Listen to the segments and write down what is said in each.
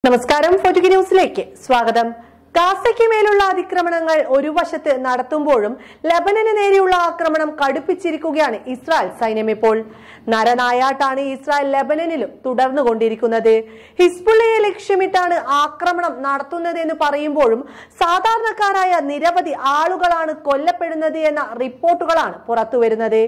നമസ്കാരം, ഫോർട്ടുഗി ന്യൂസിലേക്ക് സ്വാഗതം. ഗാസയ്ക്ക് മേലുള്ള അതിക്രമണങ്ങൾ ഒരു വശത്ത് നടത്തുമ്പോഴും ലെബനന് നേരെയുള്ള ആക്രമണം കടുപ്പിച്ചിരിക്കുകയാണ് ഇസ്രായേൽ സൈന്യം. ഇപ്പോൾ നരനായാട്ടാണ് ഇസ്രായേൽ ലെബനനിലും തുടർന്നുകൊണ്ടിരിക്കുന്നത്. ഹിസ്ബുള്ളയെ ലക്ഷ്യമിട്ടാണ് ആക്രമണം നടത്തുന്നത് എന്ന് പറയുമ്പോഴും സാധാരണക്കാരായ നിരവധി ആളുകളാണ് കൊല്ലപ്പെടുന്നത് എന്ന റിപ്പോർട്ടുകളാണ് പുറത്തുവരുന്നത്.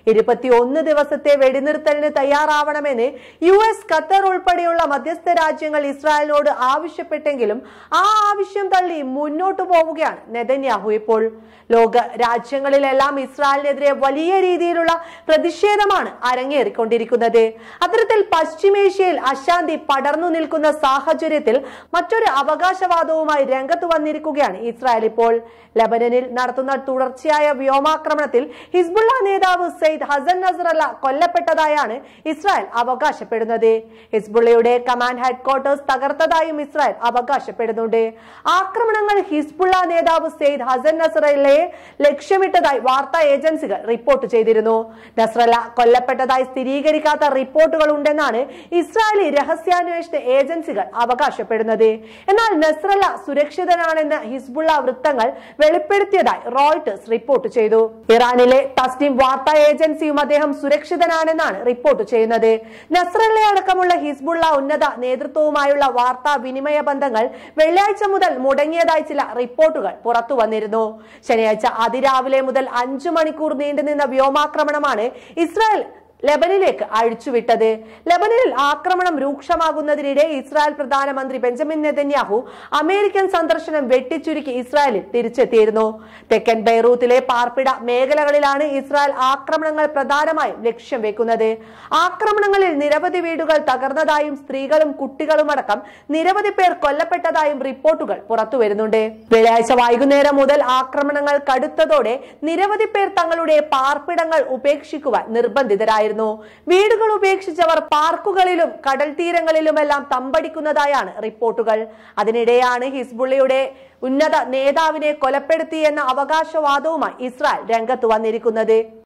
21 ദിവസത്തെ വെടിനിർത്തലിന് തയ്യാറാവണമെന്ന് US, ഖത്തർ ഉൾപ്പെടെയുള്ള മധ്യസ്ഥ രാജ്യങ്ങൾ ഇസ്രായേലിനോട് ആവശ്യപ്പെട്ടെങ്കിലും ആ ആവശ്യം തള്ളി മുന്നോട്ടു പോവുകയാണ് നെതന്യാഹു. ഇപ്പോൾ ലോക രാജ്യങ്ങളിലെല്ലാം ഇസ്രായേലിനെതിരെ വലിയ രീതിയിലുള്ള പ്രതിഷേധമാണ് അരങ്ങേറിക്കൊണ്ടിരിക്കുന്നത്. അത്തരത്തിൽ പശ്ചിമേഷ്യയിൽ അശാന്തി പടർന്നു നിൽക്കുന്ന സാഹചര്യത്തിൽ മറ്റൊരു അവകാശവാദവുമായി രംഗത്ത് വന്നിരിക്കുകയാണ് ഇസ്രായേൽ. ഇപ്പോൾ ലെബനനിൽ നടത്തുന്ന തുടർച്ചയായ വ്യോമാക്രമണത്തിൽ ഹിസ്ബുള്ള നേതാവ് സയ്യിദ് ഹസൻ നസ്രല്ല കൊല്ലപ്പെട്ടതായാണ് ഇസ്രായേൽ അവകാശപ്പെടുന്നത്. ഹിസ്ബുള്ളയുടെ കമാൻഡ് ഹെഡ്ക്വാർട്ടേഴ്സ് തകർത്തതായും ഇസ്രായേൽ അവകാശപ്പെടുന്നുണ്ട്. ആക്രമണങ്ങൾ ഹിസ്ബുള്ള നേതാവ് സയ്യിദ് ഹസൻ നസ്രല്ലയെ ലക്ഷ്യമിട്ടതായി വാർത്താ ഏജൻസികൾ റിപ്പോർട്ട് ചെയ്തിരുന്നു. നസ്രല്ല കൊല്ലപ്പെട്ടതായി സ്ഥിരീകരിക്കാത്ത റിപ്പോർട്ടുകൾ ഉണ്ടെന്നാണ് ഇസ്രായേലി രഹസ്യാന്വേഷണ ഏജൻസികൾ അവകാശപ്പെടുന്നത്. എന്നാൽ നസ്രല്ല സുരക്ഷിതനാണെന്ന് ഹിസ്ബുള്ള വൃത്തങ്ങൾ വെളിപ്പെടുത്തിയതായി റോയിട്ടേഴ്സ് റിപ്പോർട്ട് ചെയ്തു. ഇറാനിലെ തസ്നിം വാർത്താ ഏജൻസിയും അദ്ദേഹം സുരക്ഷിതനാണെന്നാണ് റിപ്പോർട്ട് ചെയ്യുന്നത്. നസ്രല്ലയെ അടക്കമുള്ള ഹിസ്ബുള്ള ഉന്നത നേതൃത്വവുമായുള്ള വാർത്താ വിനിമയ ബന്ധങ്ങൾ വെള്ളിയാഴ്ച മുതൽ മുടങ്ങിയതായി ചില റിപ്പോർട്ടുകൾ പുറത്തു വന്നിരുന്നു. ശനിയാഴ്ച അതിരാവിലെ മുതൽ 5 മണിക്കൂർ നീണ്ടുനിന്ന വ്യോമാക്രമണമാണ് ഇസ്രായേൽ ലെബനിലേക്ക് അഴിച്ചുവിട്ടത്. ലെബനനിൽ ആക്രമണം രൂക്ഷമാകുന്നതിനിടെ ഇസ്രായേൽ പ്രധാനമന്ത്രി ബെഞ്ചമിൻ നെതന്യാഹു അമേരിക്കൻ സന്ദർശനം വെട്ടിച്ചുരുക്കി ഇസ്രായേലിൽ തിരിച്ചെത്തിയിരുന്നു. തെക്കൻ ബെയ്റൂത്തിലെ പാർപ്പിട മേഖലകളിലാണ് ഇസ്രായേൽ ആക്രമണങ്ങൾ പ്രധാനമായും ലക്ഷ്യം വെക്കുന്നത്. ആക്രമണങ്ങളിൽ നിരവധി വീടുകൾ തകർന്നതായും സ്ത്രീകളും കുട്ടികളും അടക്കം നിരവധി പേർ കൊല്ലപ്പെട്ടതായും റിപ്പോർട്ടുകൾ പുറത്തുവരുന്നുണ്ട്. വെള്ളിയാഴ്ച വൈകുന്നേരം മുതൽ ആക്രമണങ്ങൾ കടുത്തതോടെ നിരവധി പേർ തങ്ങളുടെ പാർപ്പിടങ്ങൾ ഉപേക്ഷിക്കുവാൻ നിർബന്ധിതരായിരുന്നു. വീടുകൾ ഉപേക്ഷിച്ചവർ പാർക്കുകളിലും കടൽ തീരങ്ങളിലുമെല്ലാം തമ്പടിക്കുന്നതായാണ് റിപ്പോർട്ടുകൾ. അതിനിടെയാണ് ഹിസ്ബുള്ളയുടെ ഉന്നത നേതാവിനെ കൊലപ്പെടുത്തിയെന്ന അവകാശവാദവുമായി ഇസ്രായേൽ രംഗത്ത് വന്നിരിക്കുന്നത്.